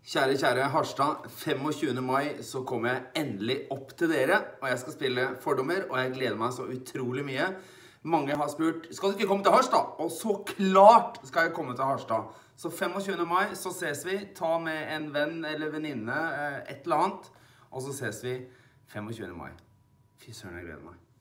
Kjære Harstad, 25. mai så kommer jeg endelig opp til dere, og jeg skal spille Fordommer, og jeg gleder meg så utrolig mye. Mange har spurt, skal du ikke komme til Harstad? Og så klart skal jeg komme til Harstad. Så 25. mai så ses vi, ta med en venn eller venninne, et eller annet, og så ses vi 25. mai. Fy søren, jeg gleder meg.